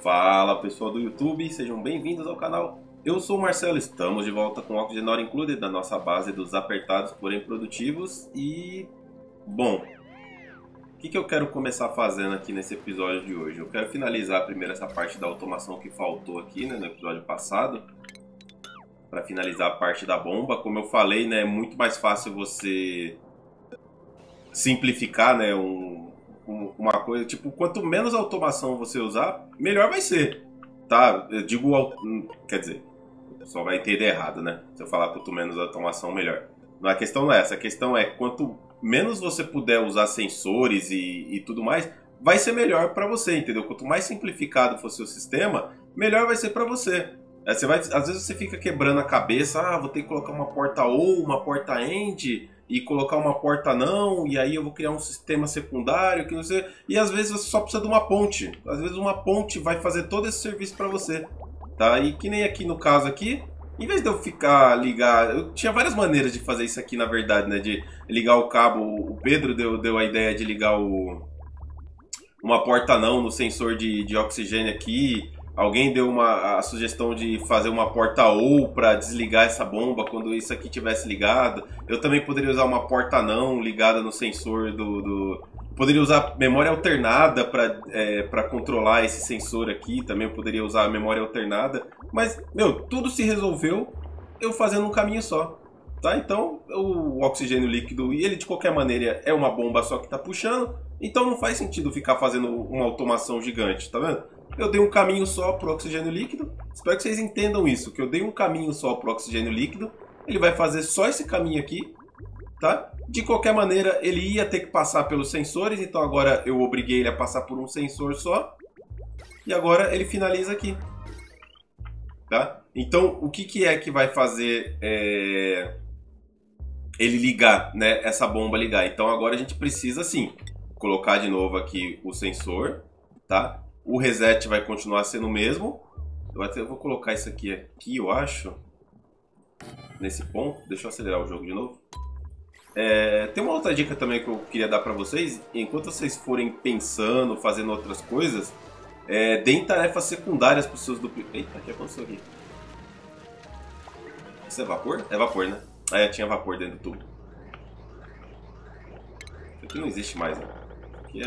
Fala pessoal do YouTube, sejam bem-vindos ao canal. Eu sou o Marcelo, estamos de volta com Oxygen Not Included da nossa base dos apertados, porém produtivos. E, bom, o que eu quero começar fazendo aqui nesse episódio de hoje? Eu quero finalizar primeiro essa parte da automação que faltou aqui, né, no episódio passado. Para finalizar a parte da bomba, como eu falei, né, é muito mais fácil você simplificar, né, uma coisa, tipo, quanto menos automação você usar, melhor vai ser, tá? Eu digo, quer dizer, o pessoal vai entender errado, né? Se eu falar quanto menos automação, melhor. A questão não é essa, a questão é quanto menos você puder usar sensores e tudo mais, vai ser melhor para você, entendeu? Quanto mais simplificado for seu sistema, melhor vai ser para você. Você vai, às vezes você fica quebrando a cabeça, vou ter que colocar uma porta ou, uma porta end e colocar uma porta não, e aí eu vou criar um sistema secundário que não sei, e às vezes você só precisa de uma ponte. Às vezes uma ponte vai fazer todo esse serviço para você, tá? E que nem aqui no caso aqui, em vez de eu ficar ligar, eu tinha várias maneiras de fazer isso aqui na verdade, né, de ligar o cabo. O Pedro deu a ideia de ligar uma porta não no sensor de oxigênio aqui. Alguém deu a sugestão de fazer uma porta ou para desligar essa bomba quando isso aqui tivesse ligado. Eu também poderia usar uma porta não ligada no sensor Poderia usar memória alternada para controlar esse sensor aqui. Também eu poderia usar a memória alternada. Mas, meu, tudo se resolveu eu fazendo um caminho só. Tá? Então, o oxigênio líquido, ele de qualquer maneira é uma bomba só que está puxando. Então não faz sentido ficar fazendo uma automação gigante, tá vendo? Eu dei um caminho só para o oxigênio líquido. Espero que vocês entendam isso, que eu dei um caminho só para o oxigênio líquido. Ele vai fazer só esse caminho aqui, tá? De qualquer maneira, ele ia ter que passar pelos sensores, então agora eu obriguei ele a passar por um sensor só. E agora ele finaliza aqui, tá? Então, o que é que vai fazer ele ligar, né? Essa bomba ligar. Então agora a gente precisa, sim, colocar de novo aqui o sensor, tá? O reset vai continuar sendo o mesmo. Eu vou colocar isso aqui, eu acho. Nesse ponto. Deixa eu acelerar o jogo de novo. Tem uma outra dica também que eu queria dar pra vocês. Enquanto vocês forem pensando, fazendo outras coisas, deem tarefas secundárias pros seus duplicantes. Eita, o que aconteceu aqui? Isso é vapor? É vapor, né? Tinha vapor dentro do tubo. Isso aqui não existe mais, né? Aqui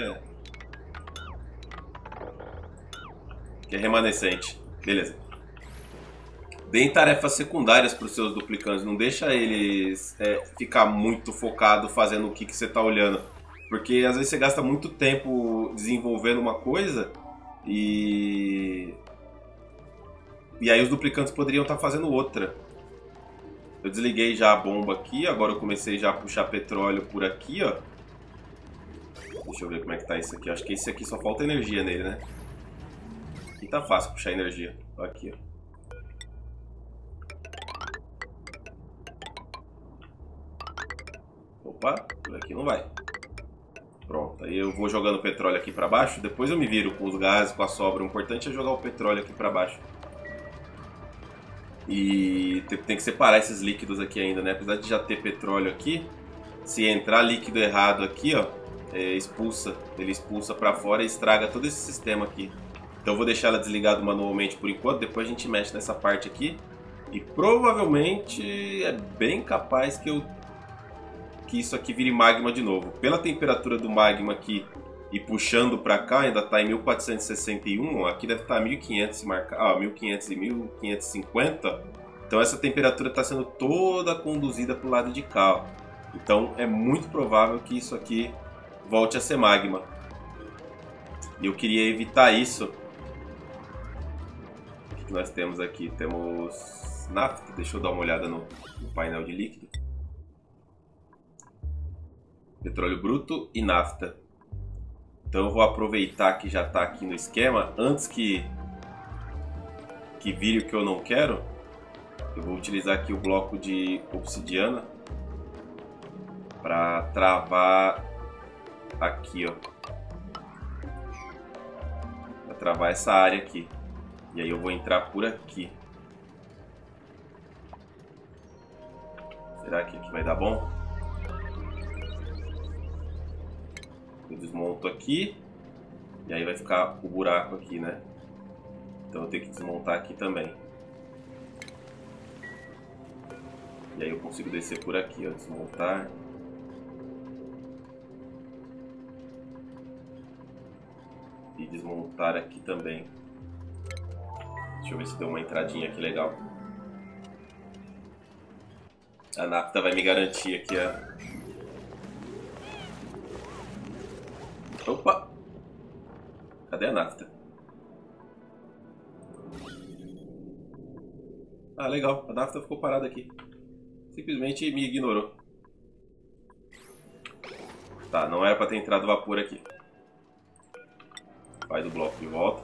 que é remanescente. Beleza. Deem tarefas secundárias para os seus duplicantes. Não deixa eles ficar muito focado fazendo o que você está olhando. Porque às vezes você gasta muito tempo desenvolvendo uma coisa e aí os duplicantes poderiam estar fazendo outra. Eu desliguei já a bomba aqui. Agora eu comecei já a puxar petróleo por aqui, ó. Deixa eu ver como é que tá isso aqui. Acho que esse aqui só falta energia nele, né? Aqui tá fácil puxar energia. Aqui, ó. Opa, por aqui não vai. Pronto, aí eu vou jogando petróleo aqui pra baixo. Depois eu me viro com os gases, com a sobra. O importante é jogar o petróleo aqui pra baixo. E tem que separar esses líquidos aqui ainda, né? Apesar de já ter petróleo aqui, se entrar líquido errado aqui, ó, expulsa. Ele expulsa pra fora e estraga todo esse sistema aqui. Então eu vou deixar ela desligada manualmente por enquanto, depois a gente mexe nessa parte aqui. E provavelmente é bem capaz que isso aqui vire magma de novo. Pela temperatura do magma aqui e puxando para cá, ainda está em 1461, aqui deve estar 1500 marcado, 1500 e 1550. Então essa temperatura está sendo toda conduzida para o lado de cá. Ó. Então é muito provável que isso aqui volte a ser magma. E eu queria evitar isso. Que nós temos aqui? Temos nafta. Deixa eu dar uma olhada no painel de líquido. Petróleo bruto e nafta. Então eu vou aproveitar que já está aqui no esquema. Antes que vire o que eu não quero, eu vou utilizar aqui o bloco de obsidiana para travar aqui, ó. Para travar essa área aqui. E aí eu vou entrar por aqui. Será que aqui vai dar bom? Eu desmonto aqui. E aí vai ficar o buraco aqui, né? Então eu tenho que desmontar aqui também. E aí eu consigo descer por aqui, ó. Desmontar. E desmontar aqui também. Deixa eu ver se deu uma entradinha aqui legal. A nafta vai me garantir aqui a... Opa! Cadê a nafta? Ah, legal. A nafta ficou parada aqui. Simplesmente me ignorou. Tá, não era pra ter entrado vapor aqui. Faz o bloco de volta.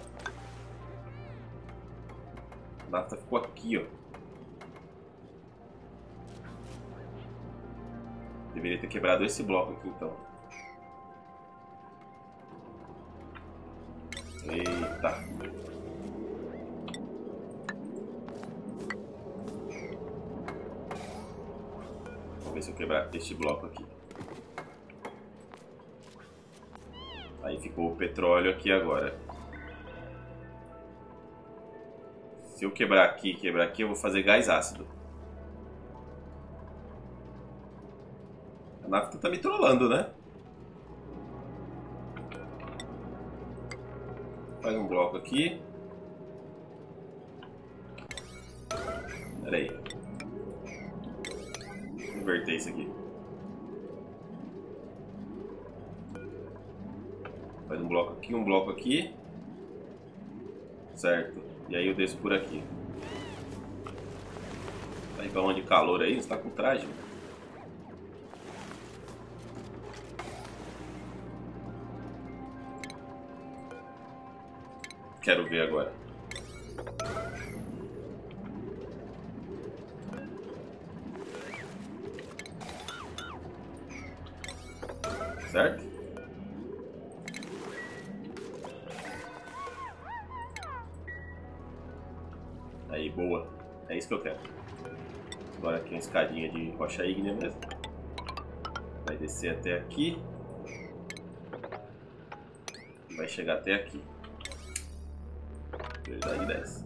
A nafta ficou aqui, ó. Deveria ter quebrado esse bloco aqui, então. Eita. Vamos ver se eu quebrar este bloco aqui. Aí ficou o petróleo aqui agora. Se eu quebrar aqui, eu vou fazer gás ácido. A nafta tá me trollando, né? Faz um bloco aqui. Pera aí. Vou inverter isso aqui. Faz um bloco aqui. Certo. E aí eu desço por aqui. Tá reclamando de calor aí? Você tá com traje? Quero ver agora. Certo? Aí, boa. É isso que eu quero. Agora aqui uma escadinha de rocha ígnea mesmo. Vai descer até aqui. Vai chegar até aqui. Prioridade 10.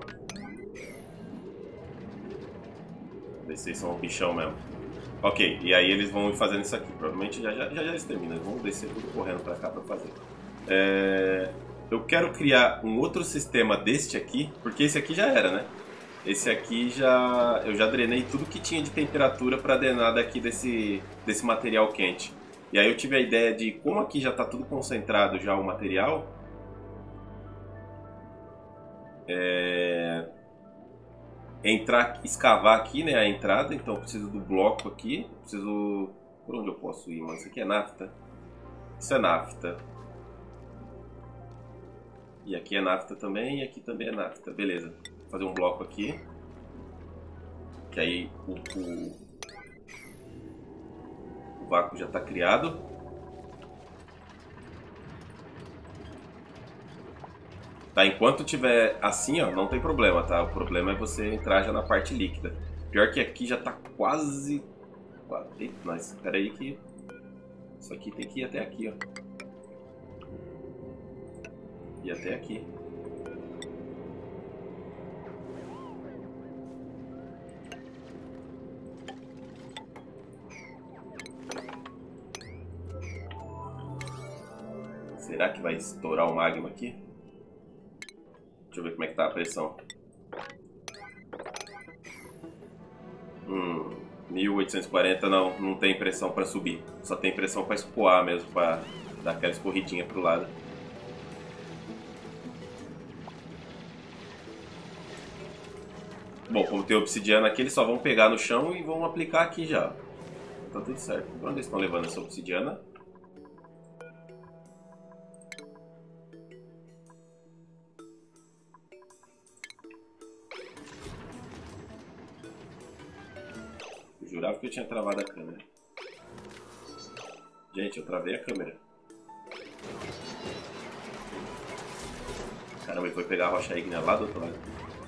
Descer são um bichão mesmo. Ok, e aí eles vão ir fazendo isso aqui. Provavelmente já eles terminam. Eles vão descer tudo correndo pra cá pra fazer. Eu quero criar um outro sistema deste aqui, porque esse aqui já era, né? Esse aqui eu já drenei tudo que tinha de temperatura para drenar daqui desse material quente. E aí eu tive a ideia de, como aqui já está tudo concentrado já o material, escavar aqui, né, a entrada. Então eu preciso do bloco aqui, preciso... Por onde eu posso ir, mano? Isso aqui é nafta? Isso é nafta. E aqui é nafta também, e aqui também é nafta. Beleza. Vou fazer um bloco aqui. Que aí o vácuo já está criado. Tá, enquanto tiver assim, ó, não tem problema, tá? O problema é você entrar já na parte líquida. Pior que aqui já tá quase... Eita, mas espera aí que... Isso aqui tem que ir até aqui, ó. E até aqui. Será que vai estourar o magma aqui? Deixa eu ver como é que tá a pressão. 1840 não tem pressão para subir. Só tem pressão para escoar mesmo, para dar aquela escorridinha pro lado. Bom, como tem obsidiana aqui, eles só vão pegar no chão e vão aplicar aqui já. Tá tudo certo. Pra onde eles estão levando essa obsidiana? Eu jurava que eu tinha travado a câmera. Gente, eu travei a câmera. Caramba, ele foi pegar a rocha ígnea lá do outro lado.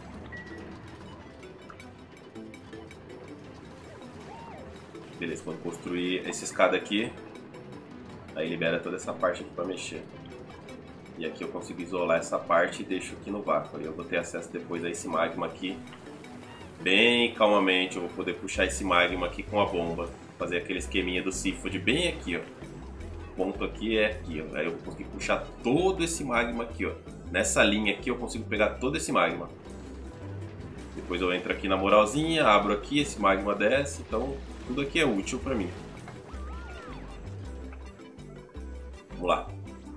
Beleza, quando construir essa escada aqui, aí libera toda essa parte aqui pra mexer. E aqui eu consigo isolar essa parte e deixo aqui no vácuo. Aí eu vou ter acesso depois a esse magma aqui. Bem calmamente eu vou poder puxar esse magma aqui com a bomba. Fazer aquele esqueminha do Seafood bem aqui, ó. O ponto aqui é aqui, ó. Aí eu vou conseguir puxar todo esse magma aqui, ó. Nessa linha aqui eu consigo pegar todo esse magma. Depois eu entro aqui na moralzinha, abro aqui, esse magma desce. Então tudo aqui é útil pra mim. Vamos lá.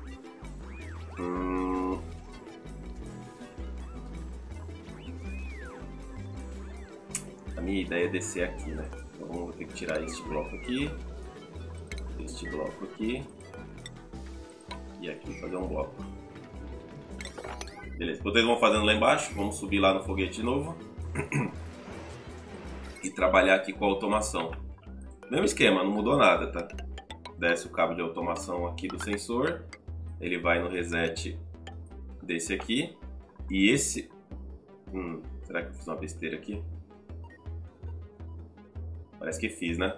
A minha ideia é descer aqui, né? Então vou ter que tirar este bloco aqui. Este bloco aqui. E aqui fazer um bloco. Beleza, vocês vão fazendo lá embaixo. Vamos subir lá no foguete de novo. E trabalhar aqui com a automação. Mesmo esquema, não mudou nada, tá? Desce o cabo de automação aqui do sensor. Ele vai no reset desse aqui. E esse... será que eu fiz uma besteira aqui? Parece que fiz, né?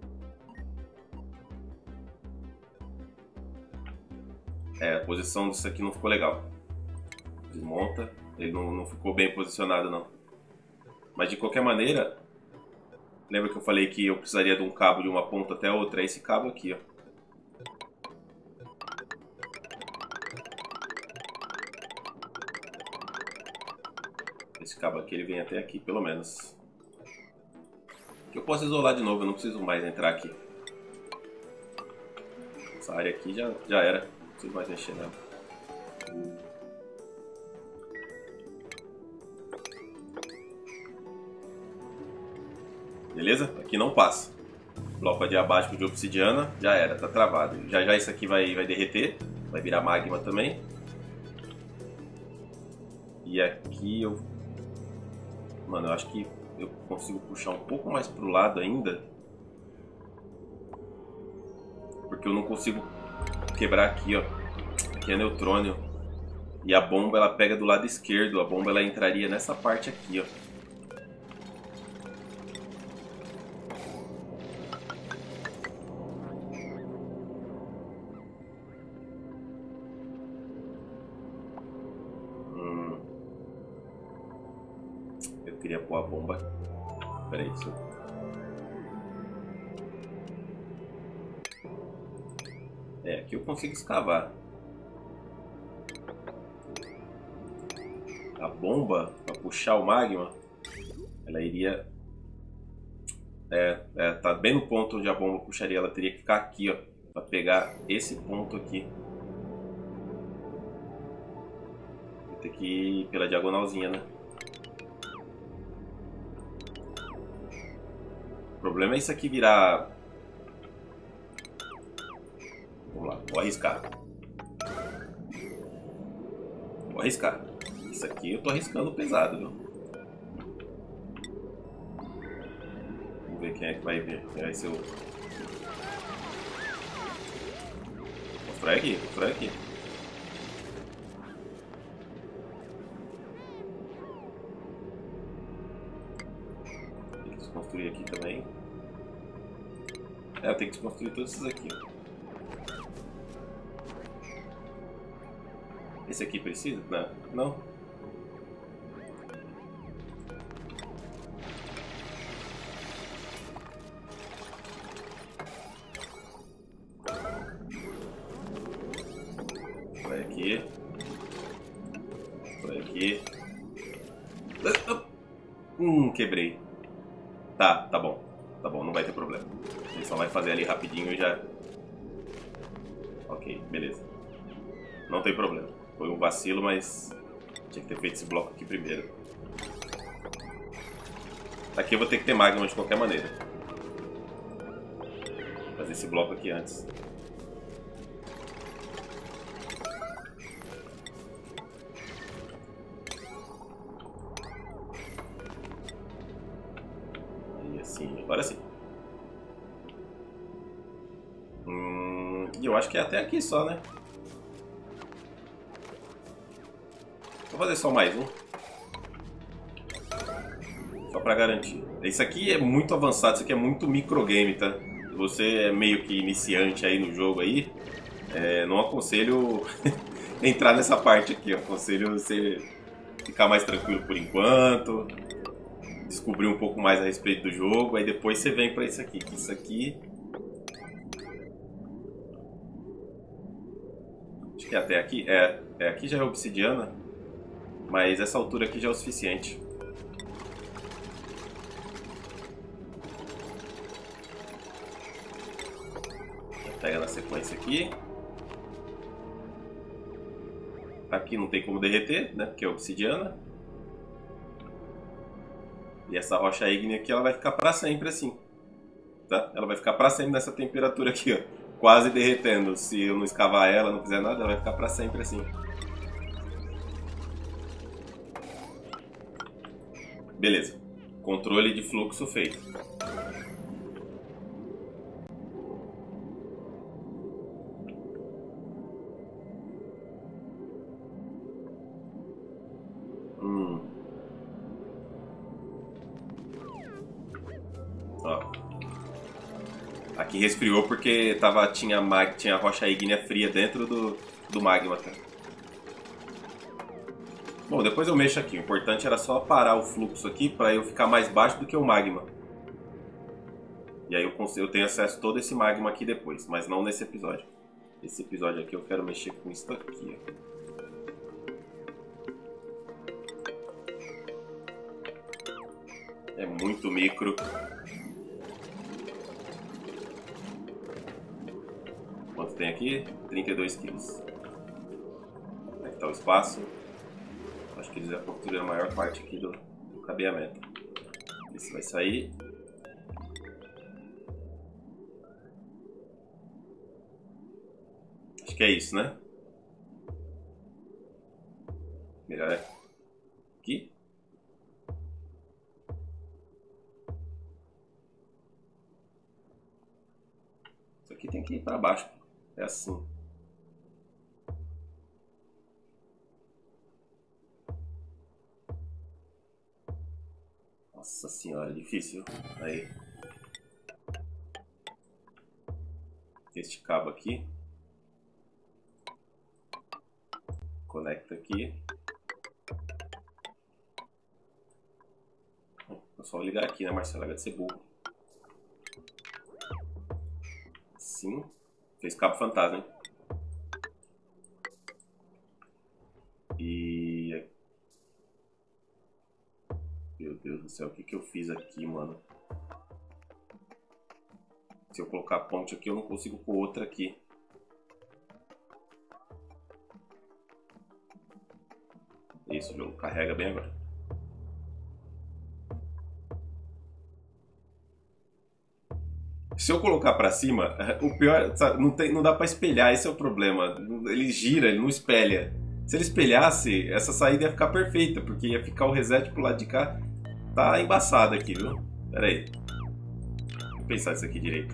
É, a posição disso aqui não ficou legal. Desmonta. Ele não ficou bem posicionado, não. Mas de qualquer maneira... Lembra que eu falei que eu precisaria de um cabo de uma ponta até a outra? É esse cabo aqui, ó. Esse cabo aqui ele vem até aqui, pelo menos. Que eu posso isolar de novo, eu não preciso mais entrar aqui. Essa área aqui já era, não preciso mais mexer nela. Beleza? Aqui não passa. Bloco adiabático de obsidiana, já era, tá travado. Já isso aqui vai derreter, vai virar magma também. E aqui eu... Mano, eu acho que eu consigo puxar um pouco mais pro lado ainda. Porque eu não consigo quebrar aqui, ó. Aqui é neutrônio. E a bomba ela pega do lado esquerdo. A bomba ela entraria nessa parte aqui, ó. Eu queria pôr a bomba. Pera aí, isso. É, aqui eu consigo escavar. A bomba, para puxar o magma, ela iria... tá bem no ponto onde a bomba puxaria. Ela teria que ficar aqui, ó, para pegar esse ponto aqui. Vou ter que ir pela diagonalzinha, né? O problema é isso aqui virar... Vamos lá, vou arriscar. Vou arriscar. Isso aqui eu tô arriscando pesado, viu? Vamos ver quem é que vai ver. Quem vai ser o... Mostrar aqui, mostrar aqui. Tem que desconstruir aqui também. Eu tenho que desconstruir todos esses aqui. Esse aqui precisa? Não. Não. Vai aqui. Vai aqui. Quebrei. Tá bom. Tá bom, não vai ter problema. Ele só vai fazer ali rapidinho e já... Ok, beleza. Não tem problema. Foi um vacilo, mas tinha que ter feito esse bloco aqui primeiro. Aqui eu vou ter que ter magma de qualquer maneira. Vou fazer esse bloco aqui antes. E assim, agora sim. E eu acho que é até aqui só, né? Vou fazer só mais um. Só pra garantir. Isso aqui é muito avançado, isso aqui é muito microgame, tá? Se você é meio que iniciante aí no jogo aí, não aconselho entrar nessa parte aqui. Eu aconselho você ficar mais tranquilo por enquanto, descobrir um pouco mais a respeito do jogo, aí depois você vem pra isso aqui. Que isso aqui... Acho que até aqui... aqui já é obsidiana, mas essa altura aqui já é o suficiente. Pega na sequência aqui. Aqui não tem como derreter, né? Porque é obsidiana. E essa rocha ígnea aqui, ela vai ficar pra sempre assim. Tá? Ela vai ficar pra sempre nessa temperatura aqui, ó. Quase derretendo. Se eu não escavar ela, não fizer nada, ela vai ficar pra sempre assim. Beleza. Controle de fluxo feito. Ó. Aqui resfriou porque tinha rocha ígnea fria dentro do magma, cara. Bom, depois eu mexo aqui. O importante era só parar o fluxo aqui para eu ficar mais baixo do que o magma. E aí eu tenho acesso a todo esse magma aqui depois, mas não nesse episódio. Esse episódio aqui eu quero mexer com isso aqui, ó. É muito micro. Quanto tem aqui? 32 quilos. Como é que tá o espaço? Acho que eles já construíram a maior parte aqui do cabeamento. Esse vai sair. Acho que é isso, né? Melhor é aqui. Isso aqui tem que ir para baixo. É assim. Nossa senhora, difícil. Aí. Este cabo aqui. Conecta aqui. É só ligar aqui, né, Marcelo? Vai ser burro. Assim. Fez cabo fantasma, hein? E... Meu Deus do céu, o que que eu fiz aqui, mano? Se eu colocar a ponte aqui, eu não consigo pôr outra aqui. Isso, o jogo carrega bem agora. Se eu colocar pra cima, o pior, sabe, não dá pra espelhar, esse é o problema. Ele gira, ele não espelha. Se ele espelhasse, essa saída ia ficar perfeita, porque ia ficar o reset pro lado de cá. Tá embaçado aqui, viu? Pera aí. Vou pensar isso aqui direito.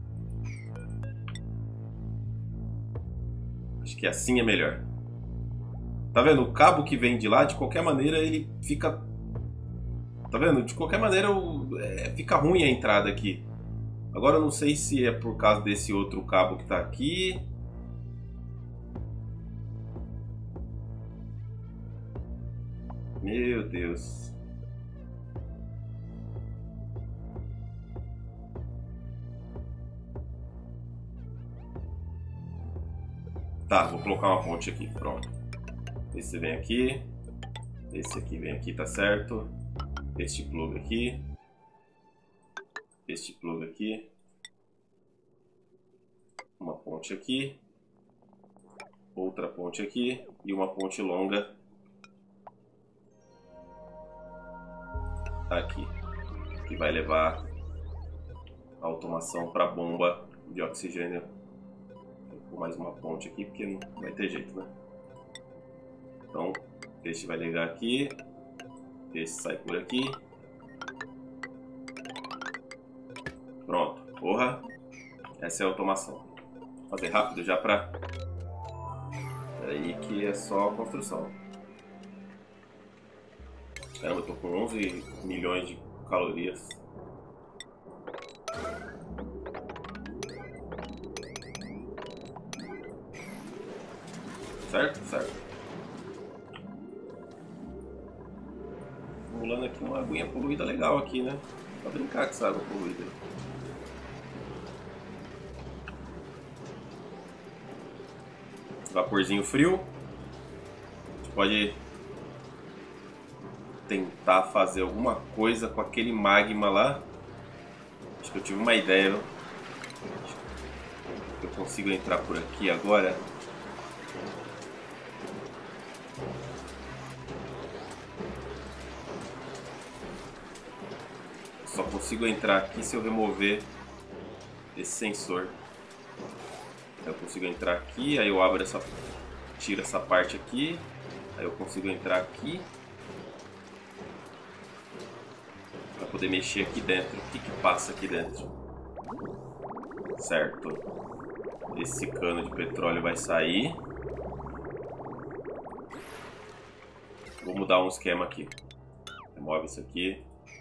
Acho que assim é melhor. Tá vendo? O cabo que vem de lá, de qualquer maneira, ele fica... Tá vendo? De qualquer maneira, fica ruim a entrada aqui. Agora eu não sei se é por causa desse outro cabo que tá aqui. Meu Deus. Tá, vou colocar uma ponte aqui, pronto. Esse vem aqui. Esse aqui vem aqui, tá certo. Este plug aqui. Este plug aqui. Uma ponte aqui. Outra ponte aqui. E uma ponte longa aqui. Que vai levar a automação para a bomba de oxigênio. Vou pôr mais uma ponte aqui porque não vai ter jeito, né? Então, este vai ligar aqui. Este sai por aqui. Pronto. Porra. Essa é a automação. Vou fazer rápido já pra... Peraí que é só a construção. Caramba, eu tô com 11 milhões de calorias. Certo? Certo. acumulando aqui uma aguinha poluída legal aqui, né? Pra brincar com essa água poluída. Vaporzinho frio. A gente pode tentar fazer alguma coisa com aquele magma lá. Acho que eu tive uma ideia, viu? Eu consigo entrar por aqui agora. Só consigo entrar aqui se eu remover esse sensor. Eu consigo entrar aqui, aí eu abro essa, tiro essa parte aqui, aí eu consigo entrar aqui para poder mexer aqui dentro. O que que passa aqui dentro? Certo. Esse cano de petróleo vai sair. Vou mudar um esquema aqui. Remove isso aqui.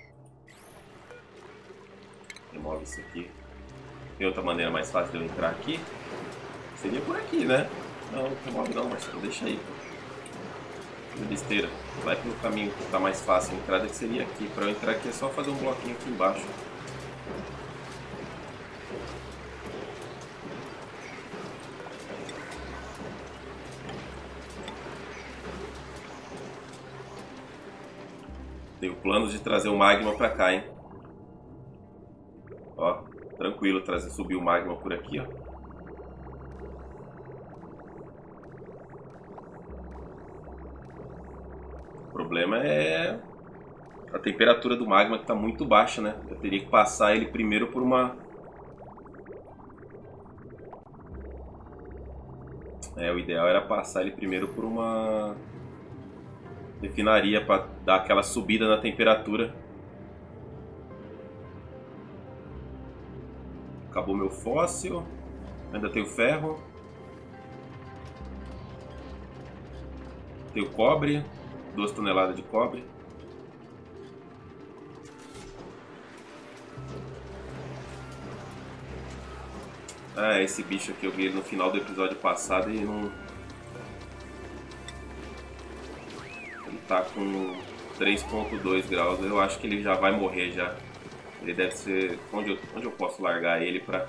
Remove isso aqui. Tem outra maneira mais fácil de eu entrar aqui? Seria por aqui, né? Não, remove não, Marcelo. Deixa aí. Que besteira. Vai pelo caminho que tá mais fácil a entrada, que seria aqui. Para eu entrar aqui é só fazer um bloquinho aqui embaixo. Tenho planos de trazer o magma pra cá, hein? Ó, tranquilo, subir o magma por aqui, ó. O problema é a temperatura do magma, que tá muito baixa, né? Eu teria que passar ele primeiro por uma... o ideal era passar ele primeiro por uma refinaria para dar aquela subida na temperatura. Acabou meu fóssil. Ainda tenho ferro. Tenho cobre. 2 toneladas de cobre. Ah, esse bicho aqui eu vi ele no final do episódio passado e não... Ele tá com 3.2 graus. Eu acho que ele já vai morrer já. Ele deve ser... Onde eu posso largar ele pra...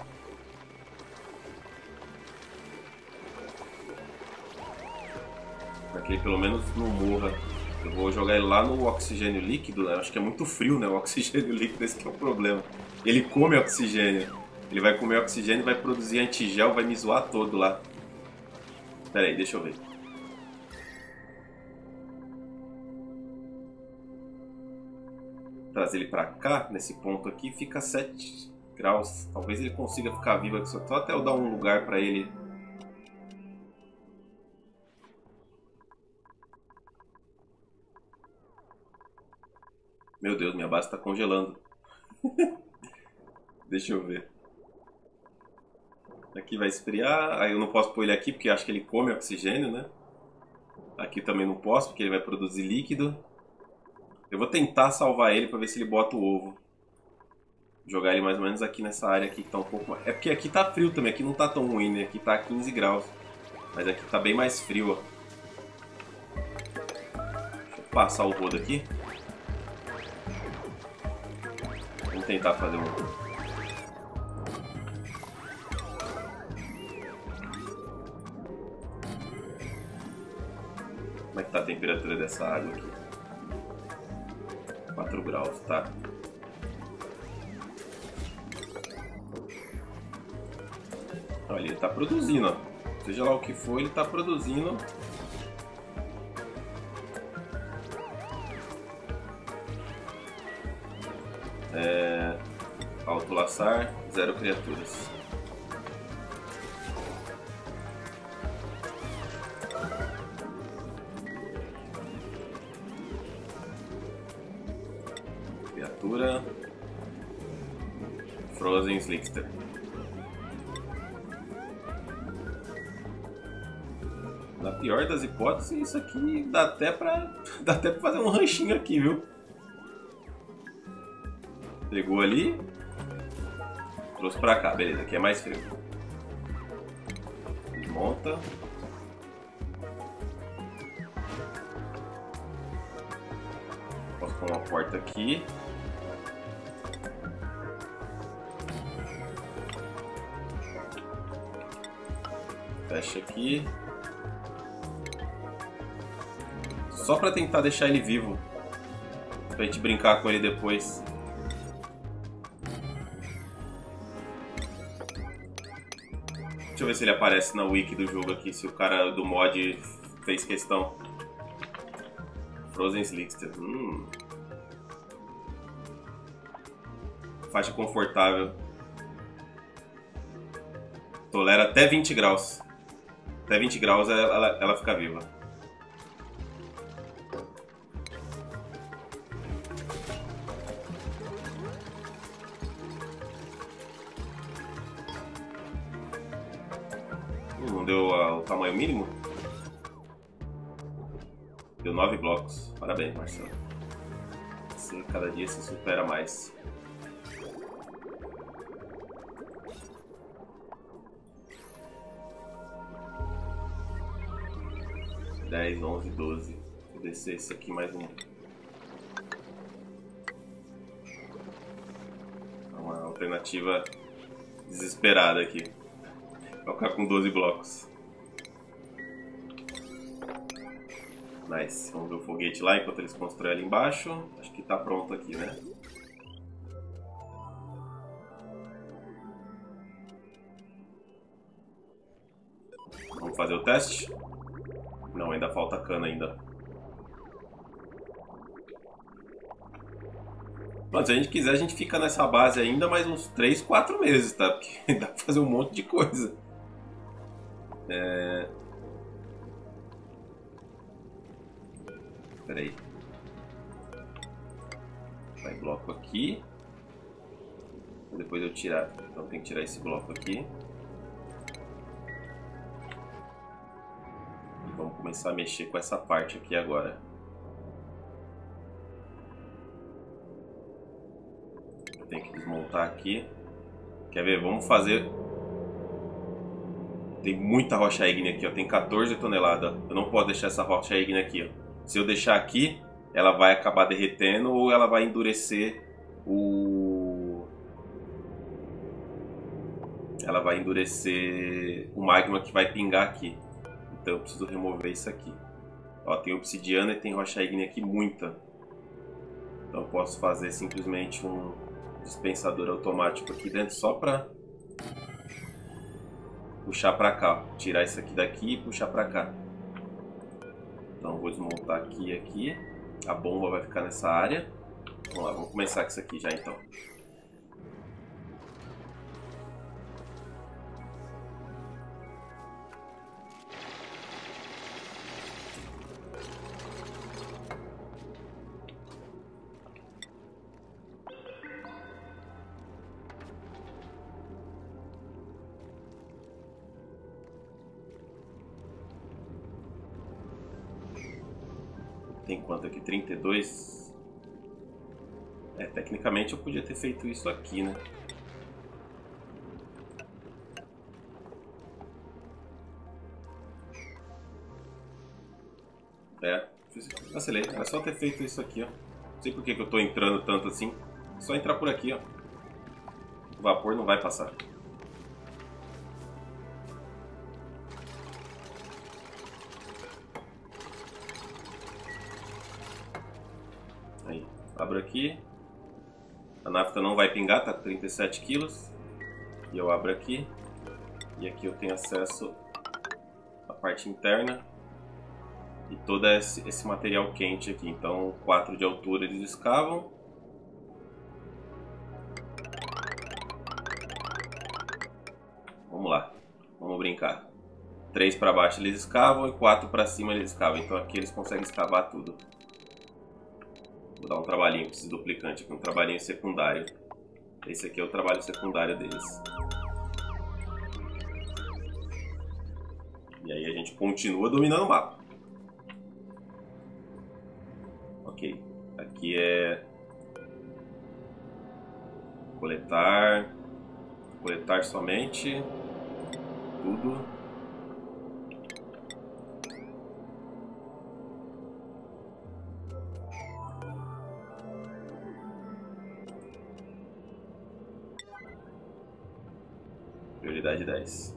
Pra que ele pelo menos não morra. Eu vou jogar ele lá no oxigênio líquido, né? Acho que é muito frio, né? O oxigênio líquido, esse que é o problema. Ele come oxigênio. Ele vai comer oxigênio, vai produzir antigel, vai me zoar todo lá. Pera aí, deixa eu ver. Trazer ele pra cá, nesse ponto aqui, fica 7 graus. Talvez ele consiga ficar vivo aqui, só até eu dar um lugar pra ele. Meu Deus, minha base tá congelando. Deixa eu ver. Aqui vai esfriar, aí eu não posso pôr ele aqui porque acho que ele come oxigênio, né? Aqui também não posso porque ele vai produzir líquido. Eu vou tentar salvar ele para ver se ele bota o ovo. Jogar ele mais ou menos aqui nessa área aqui que tá um pouco mais... É porque aqui tá frio também, aqui não tá tão ruim, né? Aqui tá 15 graus. Mas aqui tá bem mais frio, ó. Deixa eu passar o rodo aqui. Vamos tentar fazer um... Como é que tá a temperatura dessa água aqui? 4 graus, tá? Olha, ele tá produzindo, ó. Seja lá o que for, ele tá produzindo. Autolaçar, 0 criaturas. Criatura. Frozen Slickster. Na pior das hipóteses, isso aqui dá até pra fazer um ranchinho aqui, viu? Pegou ali. Trouxe pra cá, beleza, aqui é mais frio. Desmonta. Posso com a porta aqui. Fecha aqui. Só pra tentar deixar ele vivo. Pra gente brincar com ele depois. Deixa eu ver se ele aparece na wiki do jogo aqui, se o cara do mod fez questão. Frozen Slickster. Faixa confortável. Tolera até 20 graus. Até 20 graus ela fica viva. Não deu o tamanho mínimo? Deu 9 blocos. Parabéns, Marcelo. Você cada dia se supera mais. Dez, 11, 12. Vou descer esse aqui mais um. Uma alternativa desesperada aqui. Vou ficar com 12 blocos. Nice. Vamos ver o foguete lá enquanto eles constroem ali embaixo. Acho que tá pronto aqui, né? Vamos fazer o teste? Não, ainda falta cana ainda. Mas se a gente quiser, a gente fica nessa base ainda mais uns 3, 4 meses, tá? Porque dá pra fazer um monte de coisa. Espera aí. Vai bloco aqui. Depois eu tirar. Então tem que tirar esse bloco aqui. E vamos começar a mexer com essa parte aqui agora. Tem que desmontar aqui. Quer ver? Vamos fazer... Tem muita rocha ígnea aqui, ó. Tem 14 toneladas. Eu não posso deixar essa rocha ígnea aqui, ó. Se eu deixar aqui, ela vai acabar derretendo ou ela vai endurecer o... Ela vai endurecer o magma que vai pingar aqui. Então eu preciso remover isso aqui. Ó, tem obsidiana e tem rocha ígnea aqui, muita. Então eu posso fazer simplesmente um dispensador automático aqui dentro só para puxar para cá. Tirar isso aqui daqui e puxar para cá. Então vou desmontar aqui e aqui. A bomba vai ficar nessa área. Vamos lá, vamos começar com isso aqui já então. Tem quanto aqui? 32? Tecnicamente eu podia ter feito isso aqui, né? Vacilei. Era só ter feito isso aqui, ó. Não sei por que eu tô entrando tanto assim. É só entrar por aqui, ó. O vapor não vai passar. Aí, abro aqui. A nafta não vai pingar, tá com 37 quilos. E eu abro aqui. E aqui eu tenho acesso à parte interna. E todo esse material quente aqui. Então 4 de altura eles escavam. Vamos lá, vamos brincar. 3 para baixo eles escavam e 4 para cima eles escavam. Então aqui eles conseguem escavar tudo. Vou dar um trabalhinho para esse duplicante aqui, um trabalhinho secundário. Esse aqui é o trabalho secundário deles. E aí a gente continua dominando o mapa. Ok, aqui é coletar somente tudo. Prioridade 10.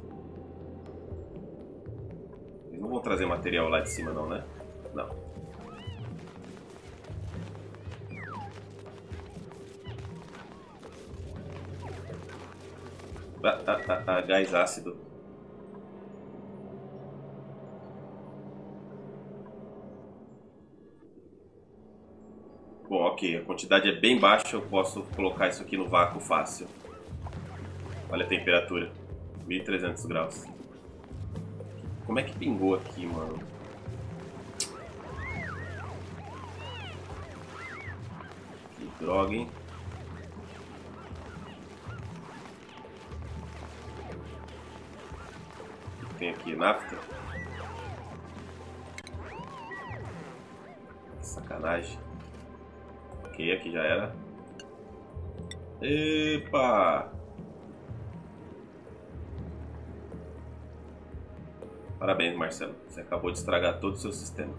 Eles não vão trazer material lá de cima não, né? Não. Gás ácido. Bom, ok, a quantidade é bem baixa, eu posso colocar isso aqui no vácuo fácil. Olha a temperatura, 1300 graus. Como é que pingou aqui, mano? Que droga, hein? Tem aqui nafta. Que sacanagem. Ok, aqui já era. Epa! Parabéns, Marcelo. Você acabou de estragar todo o seu sistema.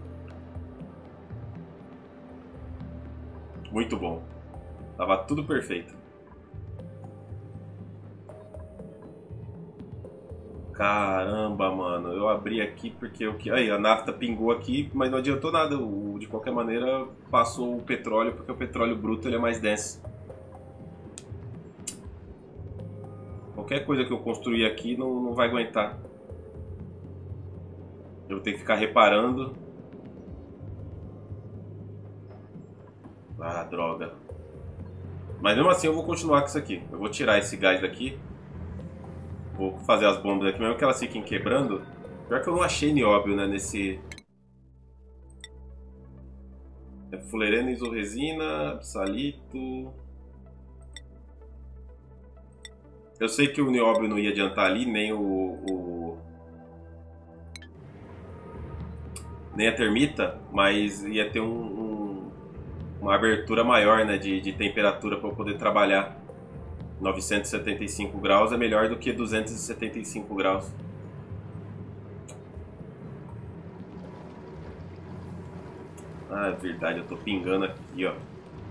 Muito bom. Tava tudo perfeito. Caramba, mano. Eu abri aqui porque eu... Aí, a nafta pingou aqui, mas não adiantou nada. De qualquer maneira, passou o petróleo, porque o petróleo bruto ele é mais denso. Qualquer coisa que eu construir aqui não vai aguentar. Eu vou ter que ficar reparando. Ah, droga. Mas mesmo assim eu vou continuar com isso aqui. Eu vou tirar esse gás daqui. Vou fazer as bombas aqui, mesmo que elas fiquem quebrando. Pior que eu não achei nióbio, né, nesse... É fulerena, isorresina, psalito... Eu sei que o nióbio não ia adiantar ali, nem nem a termita, mas ia ter uma abertura maior, né, de temperatura para eu poder trabalhar. 975 graus é melhor do que 275 graus. Ah, é verdade, eu tô pingando aqui, ó.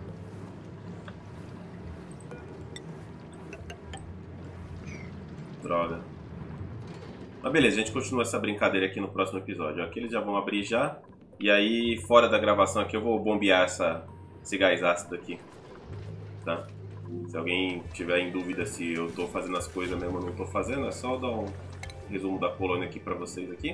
Droga. Mas beleza, a gente continua essa brincadeira aqui no próximo episódio. Aqui eles já vão abrir já. E aí, fora da gravação aqui, eu vou bombear esse gás ácido aqui. Tá? Se alguém tiver em dúvida se eu tô fazendo as coisas mesmo ou não tô fazendo, é só dar um resumo da colônia aqui pra vocês aqui.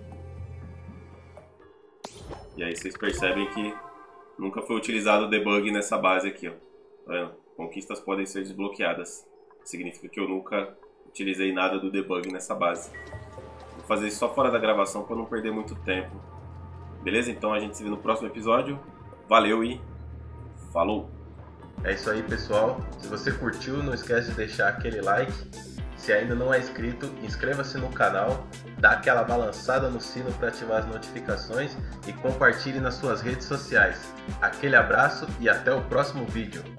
E aí vocês percebem que nunca foi utilizado o debug nessa base aqui, ó. Tá vendo? Conquistas podem ser desbloqueadas. Significa que eu nunca utilizei nada do debug nessa base. Vou fazer isso só fora da gravação para não perder muito tempo. Beleza? Então a gente se vê no próximo episódio. Valeu e falou! É isso aí, pessoal. Se você curtiu, não esquece de deixar aquele like. Se ainda não é inscrito, inscreva-se no canal, dá aquela balançada no sino para ativar as notificações e compartilhe nas suas redes sociais. Aquele abraço e até o próximo vídeo.